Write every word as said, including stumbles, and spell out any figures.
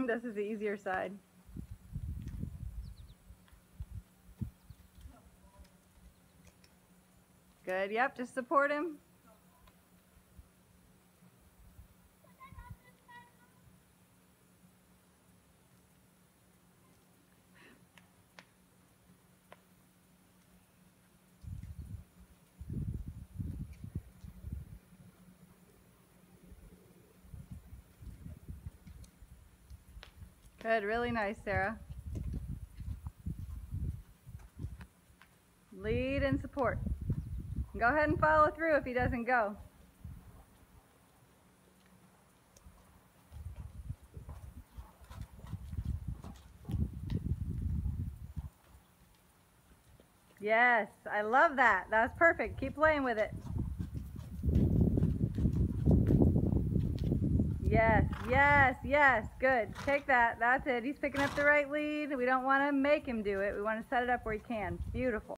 This is the easier side. Good, yep, just support him. Good, really nice, Sarah. Lead and support. Go ahead and follow through if he doesn't go. Yes, I love that. That's perfect. Keep playing with it. Yes, yes, yes. Good. Take that. That's it. He's picking up the right lead. We don't want to make him do it. We want to set it up where he can. Beautiful.